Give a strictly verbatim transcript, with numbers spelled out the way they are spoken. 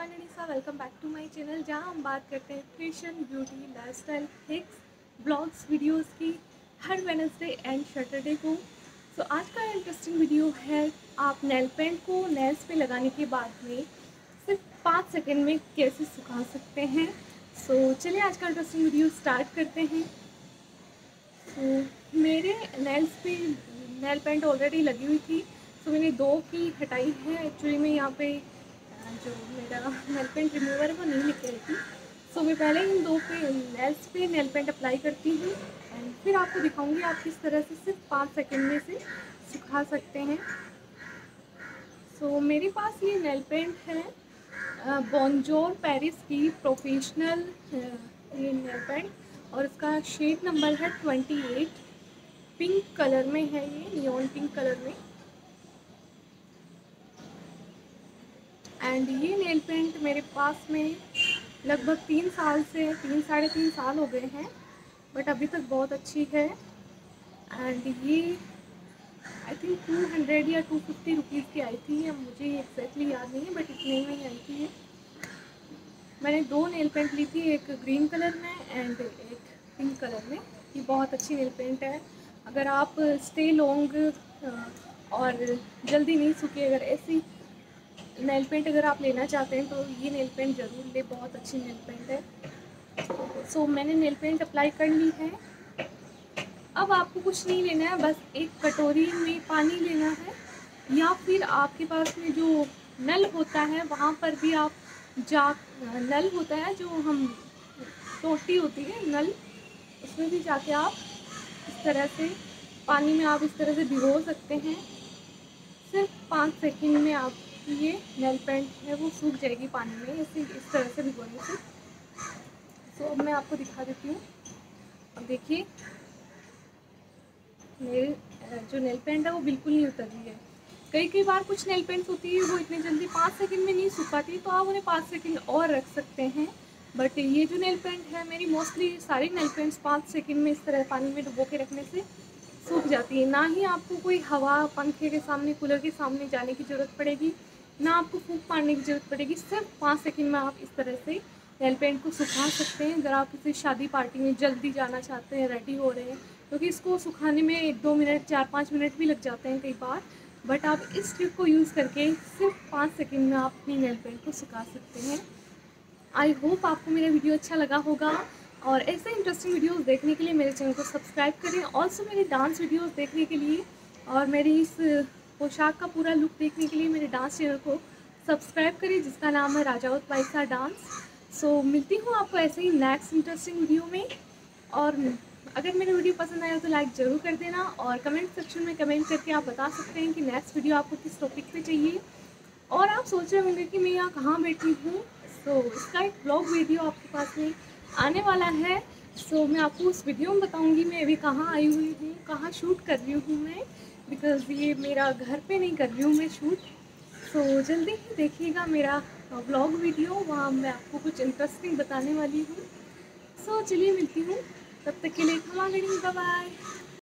मैं Nanisa, welcome back to my channel जहां हम बात करते हैं fashion, beauty, lifestyle, hacks, blogs, videos की हर वेडनेसडे एंड सैटरडे को। सो so, आज का इंटरेस्टिंग वीडियो है आप नेल पेंट को नेल्स पे लगाने के बाद में सिर्फ पाँच सेकंड में कैसे सुखा सकते हैं। सो so, चलिए आज का इंटरेस्टिंग वीडियो स्टार्ट करते हैं। तो so, मेरे नेल्स पे नेल पेंट ऑलरेडी लगी हुई थी, तो मैंने दो की हटाई है। एक्चुअली मैं यहाँ पे जो मेरा नेल पेंट रिमूवर है वो नहीं लेके आई थी। सो मैं पहले इन दो पे नेल्स पे नेल पेंट अप्लाई करती हूँ एंड फिर आपको दिखाऊंगी आप किस तरह से सिर्फ पाँच सेकंड में से सुखा सकते हैं। सो so, मेरे पास ये नेल पेंट है बॉन्जोर पेरिस की प्रोफेशनल ये नेल पेंट और इसका शेड नंबर है ट्वेंटी एट। पिंक कलर में है, ये नियॉन पिंक कलर में। एंड ये नेल पेंट मेरे पास में लगभग तीन साल से तीन साढ़े तीन साल हो गए हैं, बट अभी तक बहुत अच्छी है। एंड ये आई थिंक टू हंड्रेड या टू फिफ्टी रुपीज़ की आई थी, अब मुझे एग्जैक्टली याद नहीं है, बट इतने में ही आई थी। मैंने दो नेल पेंट ली थी, एक ग्रीन कलर में एंड एक पिंक कलर में। ये बहुत अच्छी नेल पेंट है। अगर आप स्टे लॉन्ग और जल्दी नहीं सूखे, अगर ऐसी नेल पेंट अगर आप लेना चाहते हैं तो ये नेल पेंट ज़रूर ले, बहुत अच्छी नेल पेंट है। सो so, मैंने नेल पेंट अप्लाई कर ली है। अब आपको कुछ नहीं लेना है, बस एक कटोरी में पानी लेना है, या फिर आपके पास में जो नल होता है वहाँ पर भी आप जा नल होता है जो हम टोटी होती है नल, उसमें भी जाके आप इस तरह से पानी में आप इस तरह से भिगो सकते हैं। सिर्फ पाँच सेकंड में आप ये नेल पेंट है वो सूख जाएगी पानी में, ऐसे इस तरह से भिगोने से। सो अब मैं आपको दिखा देती हूँ। अब देखिए मेरे जो नेल पेंट है वो बिल्कुल नहीं उतर रही है। कई कई बार कुछ नेल पेंट्स होती है वो इतनी जल्दी पाँच सेकंड में नहीं सुखाती, तो आप उन्हें पाँच सेकंड और रख सकते हैं। बट ये जो नेल पेंट है, मेरी मोस्टली सारी नेल पेंट्स पाँच सेकंड में इस तरह पानी में डुबो के रखने से सूख जाती है। ना ही आपको कोई हवा, पंखे के सामने, कूलर के सामने जाने की ज़रूरत पड़ेगी, ना आपको फूंक मारने की ज़रूरत पड़ेगी। सिर्फ पाँच सेकंड में आप इस तरह से नेल पेंट को सुखा सकते हैं। अगर आप किसी शादी पार्टी में जल्दी जाना चाहते हैं, रेडी हो रहे हैं, क्योंकि इसको सुखाने में एक दो मिनट चार पाँच मिनट भी लग जाते हैं कई बार, बट आप इस ट्रिक को यूज़ करके सिर्फ पाँच सेकंड में आप अपनी नेल पेंट को सुखा सकते हैं। आई होप आपको मेरा वीडियो अच्छा लगा होगा, और ऐसे इंटरेस्टिंग वीडियोस देखने के लिए मेरे चैनल को सब्सक्राइब करें। ऑल्सो मेरे डांस वीडियोस देखने के लिए और मेरी इस पोशाक का पूरा लुक देखने के लिए मेरे डांस चैनल को सब्सक्राइब करें, जिसका नाम है राजावत पाइसा डांस। सो so, मिलती हूँ आपको ऐसे ही नेक्स्ट इंटरेस्टिंग वीडियो में। और अगर मेरा वीडियो पसंद आया तो लाइक ज़रूर कर देना, और कमेंट सेक्शन में कमेंट करके आप बता सकते हैं कि नेक्स्ट वीडियो आपको किस टॉपिक पे चाहिए। और आप सोच रहे होंगे कि मैं यहाँ कहाँ बैठी हूँ, सो so, इसका एक ब्लॉग वीडियो आपके पास में आने वाला है। सो so, मैं आपको उस वीडियो में बताऊँगी मैं अभी कहाँ आई हुई हूँ, कहाँ शूट कर रही हूँ मैं, बिकॉज़ ये मेरा घर पे नहीं कर रही हूँ मैं शूट। सो so, जल्दी ही देखिएगा मेरा ब्लॉग वीडियो, वहाँ मैं आपको कुछ इंटरेस्टिंग बताने वाली हूँ। सो so, चलिए मिलती हूँ, तब तक के लिए खमा गणी, बाय बाय।